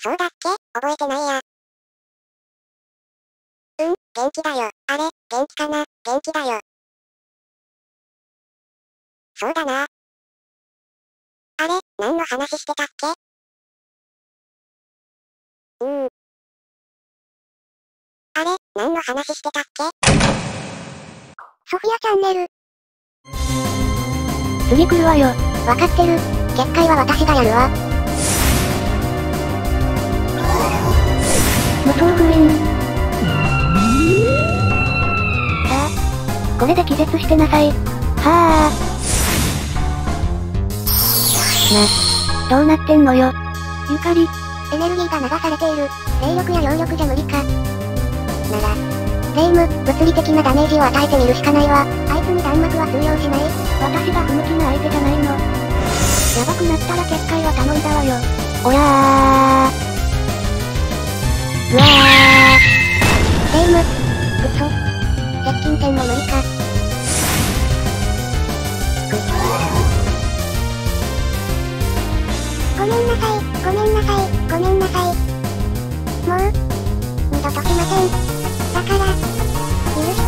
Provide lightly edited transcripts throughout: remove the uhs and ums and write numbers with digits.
そうだっけ？覚えてないや。元気だよ。あれ、元気かな？元気だよ。そうだな。あれ、何の話してたっけ？あれ、何の話してたっけ？ソフィアチャンネル。 次来るわよ。 わかってる。結界は私がやるわ。 無双封印。さあ、これで気絶してなさい。はぁ。どうなってんのよ。ゆかり。 エネルギーが流されている。霊力や揚力じゃ無理か。なら、霊夢、物理的なダメージを与えてみるしかないわ。あいつに弾幕は通用しない。 私が不向きな相手じゃないの。やばくなったら結界は頼んだわよ。 おらー。うわー。霊夢。くそ。接近戦も無理か。ごめんなさい、ごめんなさい、ごめんなさい。もう、二度としません。だから、許して。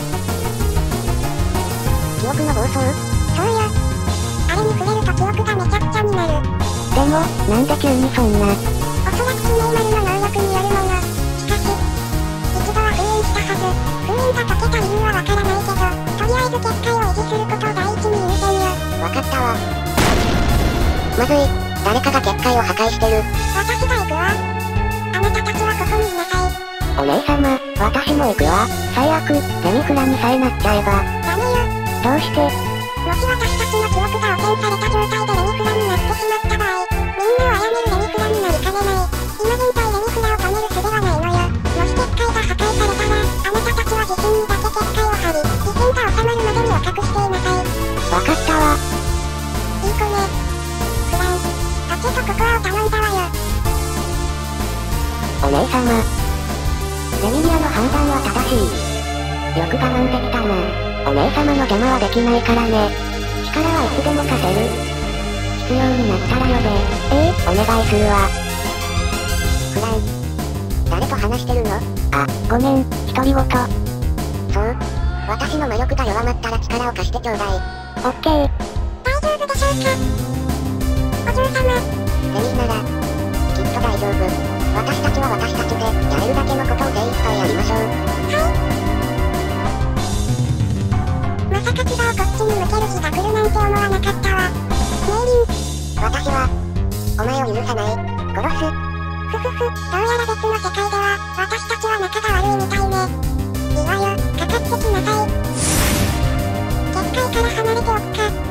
記憶の暴走？そうよ。あれに触れると記憶がめちゃくちゃになる。 でも、なんで急にそんな。 おそらく知名丸の能力によるもの。しかし、一度は封印したはず。封印が解けた理由はわからないけど、とりあえず結界を維持することを第一に優先よ。わかったわ。まずい。誰かが結界を破壊してる。私が行くわ。あなたたちはここにいなさい。 お姉様、私も行くわ。最悪、レミフラにさえなっちゃえば。 ダメよ。 どうして？ もし私たちの記憶が汚染された状態でレミフラになってしまった場合、みんなを殺めるレミフラになりかねない。今現在レミフラを止める術はないのよ。もし結界が破壊されたら、あなたたちは自身にだけ結界を張り、危険が収まるまで身を隠していなさい。 わかったわ。 いい子ね。フラン。とここは頼んだわよ。 お姉様。レミリアの判断は正しい。よく我慢できたな。お姉様の邪魔はできないからね。力はいつでも貸せる。必要になったら呼べ。お願いするわ。 フラン。誰と話してるの？ あ、ごめん、独り言。 そう。私の魔力が弱まったら力を貸してちょうだい。 オッケー。 大丈夫でしょうか？お嬢様。レミなら、きっと大丈夫。私たちは私たちで、やれるだけのことを精一杯やりましょう。はい。まさか牙をこっちに向ける日が来るなんて思わなかったわ。メイリン。私は、お前を許さない。殺す。ふふふ、どうやら別の世界では、私たちは仲が悪いみたいね。いいわよ、かかってきなさい。結界から離れておくか。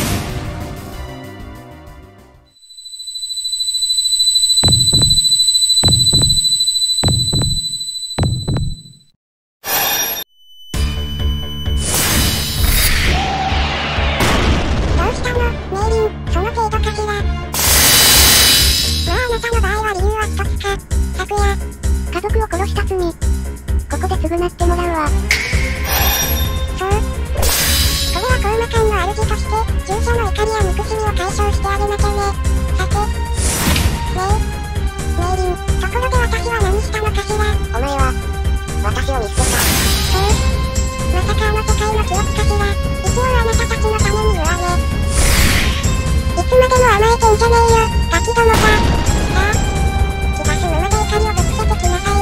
家族を殺した罪。ここで償ってもらうわ。そう。これはコウマ館の主として、従者の怒りや憎しみを解消してあげなきゃね。さて。ねえ。メイリン、ところで私は何したのかしら。お前は、私を見捨てた。まさかあの世界の記憶かしら。一応あなたたちのために言うわね。いつまでも甘えてんじゃねえよ、ガキどもが。さあ、気が済むまで怒りをぶつけてきなさい。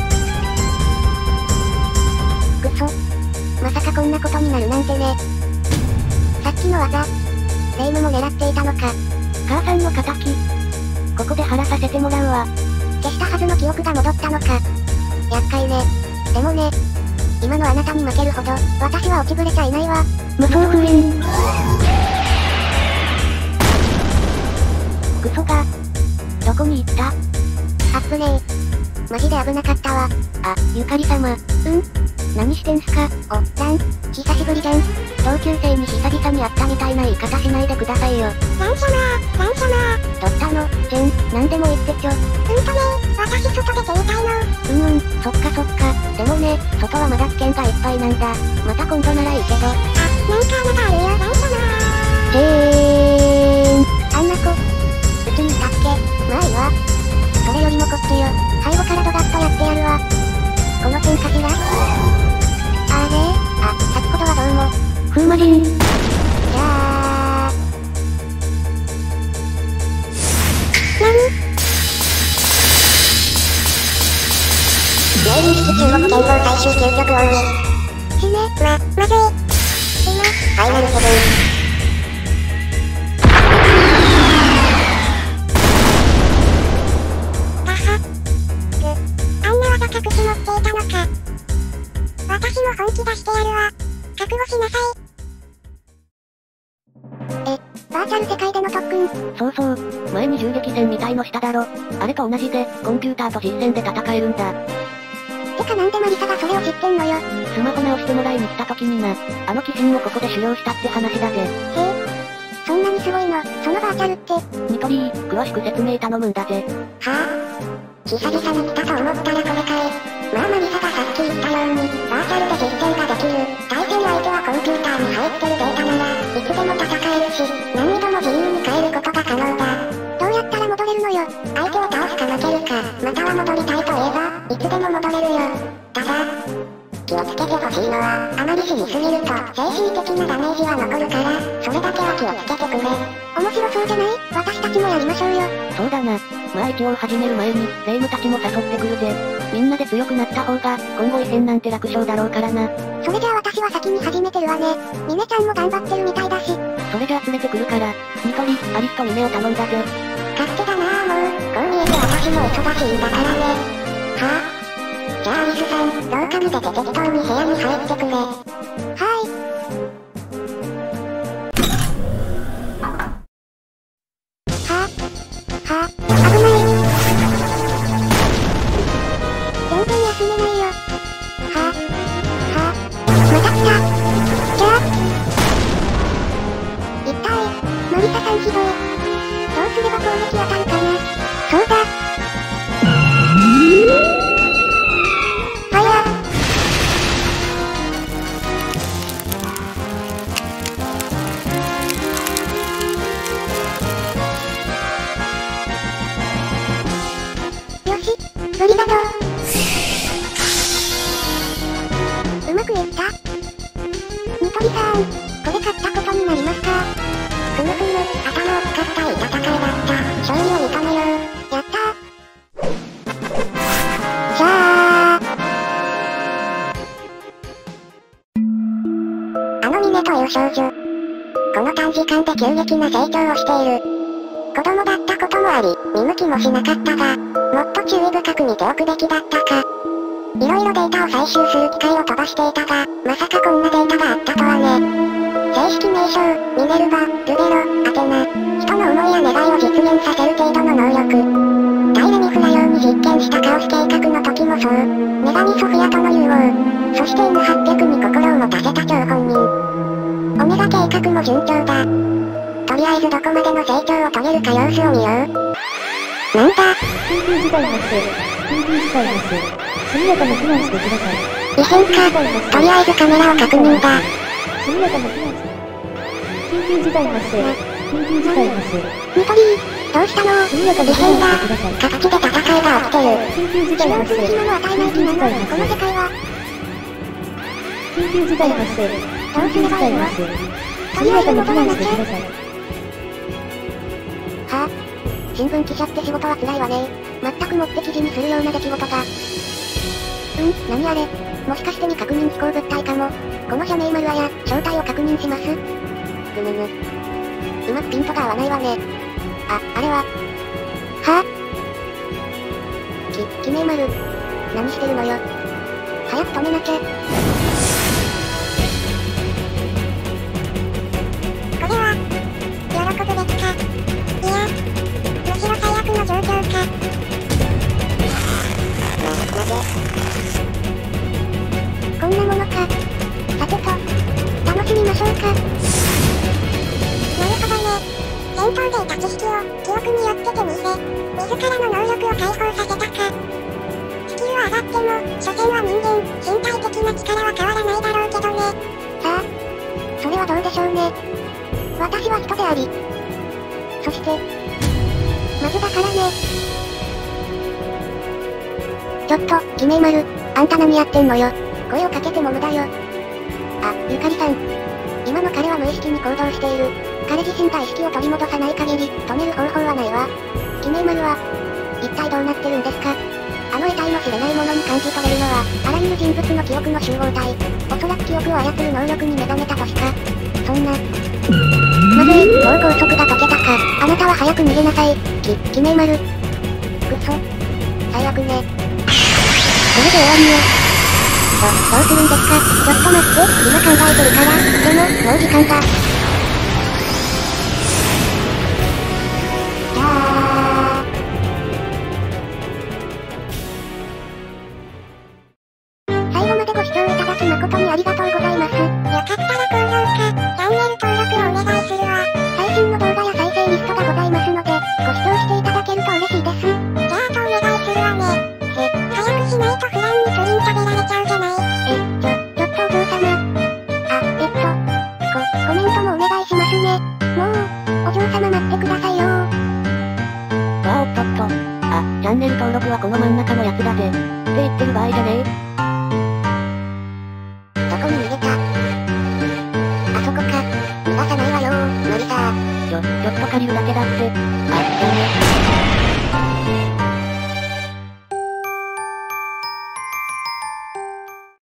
くそ。まさかこんなことになるなんてね。さっきの技、霊夢も狙っていたのか。 母さんの仇。ここで晴らさせてもらうわ。 消したはずの記憶が戻ったのか。厄介ね。でもね、今のあなたに負けるほど、私は落ちぶれちゃいないわ。 無双封印。クソが、どこに行った？ あっぶねー。マジで危なかったわ。 あ、ゆかり様。何してんすか？ ラン、久しぶりじゃん。 同級生に久々に会ったみたいな言い方しないでくださいよ。 ラン様。 どったの？ジェン、なんでも言ってちょ。 私外出てみたいの。 そっかそっか。でもね、外はまだ危険がいっぱいなんだ。また今度ならいいけど。 なんか穴があるよ、ラン様。 ジェーン。 あんな子、うちにいたっけ？まあいいわ。それよよりもこっちよ。背後からドガッとやってやるわ。この辺かしら？あれ？あ、先ほどはどうも。 風魔人。 じゃあ。 命令室中国剣豪最終究極王に。 死ね、まずい。今、 ファイナルセブン。 あんな技隠し持っていたのか。私も本気出してやるわ。覚悟しなさい。バーチャル世界での特訓。 そうそう。前に銃撃戦みたいのしただろ。あれと同じで、コンピューターと実戦で戦えるんだ。 てかなんでマリサがそれを知ってんのよ。 スマホ直してもらいに来た時にな、あの鬼神をここで修行したって話だぜ。 へえ。そんなにすごいの、そのバーチャルって。 ニトリー、詳しく説明頼むんだぜ。 はぁ、久々に来たと思ったらこれかい。まあマリサがさっき言ったように、バーチャルで実戦ができる。対戦相手はコンピューターに入ってるデータなら、いつでも戦えるし、難易度も自由に変えることが可能だ。どうやったら戻れるのよ。相手を倒すか負けるか、または戻りたいと言えば、いつでも戻れるよ。ただ、気をつけてほしいのは、あまり死にすぎると、精神的なダメージは残るから、それだけは気をつけてくれ。面白そうじゃない？私たちもやりましょうよ。 そうだな。まあ一応始める前に、霊夢たちも誘ってくるぜ。みんなで強くなった方が、今後異変なんて楽勝だろうからな。 それじゃあ私は先に始めてるわね。ミネちゃんも頑張ってるみたいだし。 それじゃあ連れてくるから、ニトリ、アリスとミネを頼んだぜ。 勝手だなぁもう。こう見えて私も忙しいんだからね。はぁ、じゃあアリスさん、廊下に出て適当に部屋に入ってくれ。はーい。危ない。全然休めないよ。また来た。じゃあ。痛い。マリサさんひどい。どうすれば攻撃当たるかな。そうだ。ファイヤー。よし、ブリガド。うまくいった。ニトリさん、これ勝ったことになりますか？ふむふむ、頭を使ったいい戦いだった。勝利を認めよう。やったー。じゃあ。あのミネという少女。この短時間で急激な成長をしている。子供だったこともあり、見向きもしなかったが、もっと注意深く見ておくべきだったか。いろいろデータを採集する機械を飛ばしていたが、まさかこんなデータがあったとはね。正式名称、ミネルヴァ、ルベロ、アテナ。人の思いや願いを実現させる程度の能力。ダイレミフラ用に実験したカオス計画の時もそう。女神ソフィアとの融合。そして N800 に心を持たせた張本人。オメガ計画も順調だ。とりあえずどこまでの成長を遂げるか様子を見よう。なんだ？ 緊急事態発生。緊急事態発生。速やかに避難してください。 異変か。とりあえずカメラを確認だ。 速やかに避難して。緊急事態発生。緊急事態発生。 ニトリー、どうしたの？ 速やかに異変だ。 避難してください。 各地で戦いが起きてる。 緊急事態発生。 暇の与えない気なの？この世界は。 緊急事態発生。緊急事態発生。速やかに避難してください。 はぁ、新聞記者って仕事は辛いわね。全くもって記事にするような出来事が。何あれ？もしかして未確認飛行物体かも。この社名マルアや、正体を確認します。うまくピントが合わないわね。あれは。はぁ、キメマル。何してるのよ。早く止めなきゃ。これは、喜ぶべきか。いや、むしろ最悪の状況か。なぜこんなものか。さてと、楽しみましょうか。なるほどね。戦闘で得た知識を記憶によって手に入れ、自らの能力を解放させたか。地球は上がっても、所詮は人間、身体的な力は変わらないだろうけどね。さあ、それはどうでしょうね。私は人であり、そして、まずだからね。 ちょっと、記名丸。あんた何やってんのよ。声をかけても無駄よ。あ、ゆかりさん。今の彼は無意識に行動している。彼自身が意識を取り戻さない限り、止める方法はないわ。記名丸は、一体どうなってるんですか？あの得体の知れないものに感じ取れるのは、あらゆる人物の記憶の集合体。おそらく記憶を操る能力に目覚めたとしか。そんな。まずい、脳梗塞が解けたか。あなたは早く逃げなさい。記名丸。くそ。最悪ね。これで終わりよ。どうするんですか？ちょっと待って、今考えてるから。でも、もう時間だ。じゃあ。最後までご視聴いただき誠にありがとうございます。よかったら高評価、チャンネル登録をお願いするわ。最新の動画や再生リストがございますので、ご視聴していただけると嬉しいです。じゃああとお願いするわね。早くしないとフランにプリン食べられちゃうじゃない。ちょっとお嬢様。コメントもお願いしますね。もう、お嬢様待ってくださいよ。 わおっとっと。チャンネル登録はこの真ん中のやつだぜ。って言ってる場合じゃねえ。 どこに逃げた？あそこか。逃がさないわよー、無理さー。 ちょっと借りるだけだって。じゃあね。